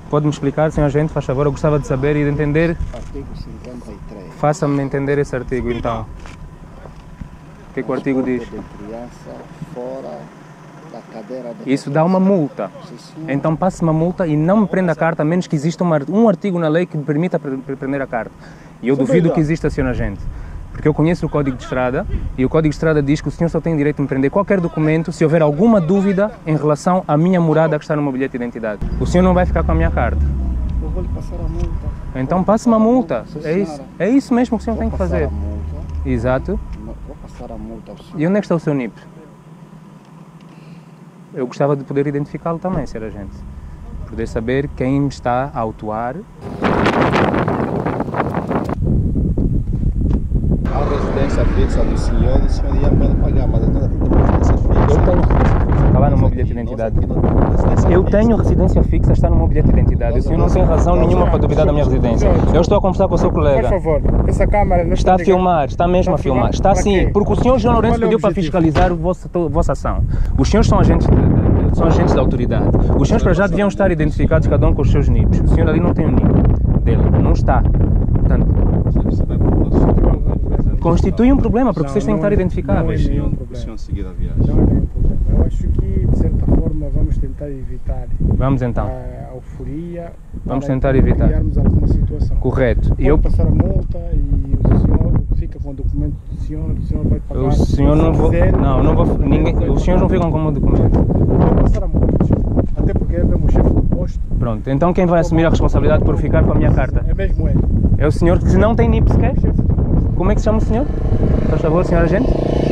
Pode-me explicar, senhor agente, faz favor? Eu gostava de saber e de entender. Artigo 53. Faça-me entender esse artigo, então. O que é que o artigo diz? De criança fora da cadeira de Isso dá uma multa. Sim, senhor. Então passe uma multa e não me prenda a carta, a menos que exista um artigo na lei que me permita prender a carta. E eu duvido que exista, senhor agente. Porque eu conheço o Código de Estrada e o Código de Estrada diz que o senhor só tem direito de me prender qualquer documento se houver alguma dúvida em relação à minha morada que está no meu bilhete de identidade. O senhor não vai ficar com a minha carta. Eu vou lhe passar a multa. Então passe uma multa. Sim, É isso mesmo que o senhor tem que Vou fazer. passar a multa. Exato. Vou passar a multa ao senhor. E onde é que está o seu NIP? Eu gostava de poder identificá-lo também, senhor agente. Poder saber quem me está a autuar. A residência fixa do senhor, o senhor já pode pagar, mas não tem uma residência fixa. Eu tenho residência fixa, está lá no meu bilhete de identidade. Eu tenho residência fixa, está no meu bilhete de identidade. O senhor não tem razão nenhuma para duvidar da minha residência. Eu estou a conversar com o seu colega. Por favor, essa câmara não Está a filmar, está mesmo a filmar. Está sim, porque o senhor João Lourenço pediu para fiscalizar a vossa ação. Os senhores são agentes da autoridade. Os senhores para já deviam estar identificados cada um com os seus NIPs. O senhor ali não tem o NIP dele, não está. Portanto, constitui um problema, porque vocês têm que estar identificáveis. O senhor seguir a viagem. Não é nenhum problema. Eu acho que, de certa forma, vamos tentar evitar Vamos então. a euforia. Vamos para tentar evitar. criarmos alguma situação. Correto. Pode passar a multa e o senhor fica com o documento do senhor vai pagar. O senhor não vou. Não vou. Ninguém, os senhores não ficam com o documento. Pode passar a multa. Até porque é mesmo o chefe do posto. Pronto, então quem vai assumir a responsabilidade por ficar com a minha carta? É mesmo ele. É o senhor que não tem NIP sequer? Como é que se chama o senhor? Faz favor, senhor agente?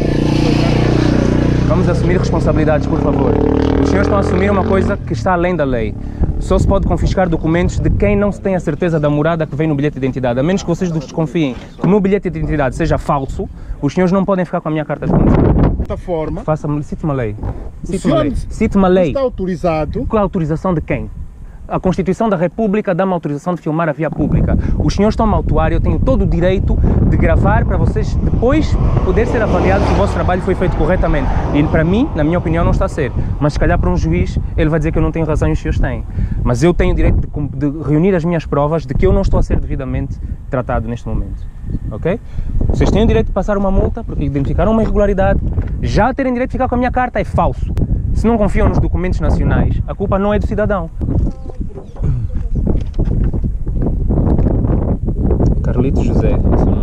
Vamos assumir responsabilidades, por favor. Os senhores estão a assumir uma coisa que está além da lei. Só se pode confiscar documentos de quem não se tem a certeza da morada que vem no bilhete de identidade. A menos que vocês desconfiem que o meu bilhete de identidade seja falso, os senhores não podem ficar com a minha carta de condução. De certa forma, Cite uma lei. o senhor Cite uma lei. está autorizado. Com a autorização de quem? A Constituição da República dá-me autorização de filmar a via pública. Os senhores estão-me a autuar e eu tenho todo o direito de gravar para vocês depois poder ser avaliado se o vosso trabalho foi feito corretamente. E para mim, na minha opinião, não está a ser. Mas se calhar para um juiz, ele vai dizer que eu não tenho razão e os senhores têm. Mas eu tenho o direito de reunir as minhas provas de que eu não estou a ser devidamente tratado neste momento. Ok? Vocês têm o direito de passar uma multa porque identificaram uma irregularidade. Já terem direito de ficar com a minha carta é falso. Se não confiam nos documentos nacionais, a culpa não é do cidadão. Carlito José, esse é o nome.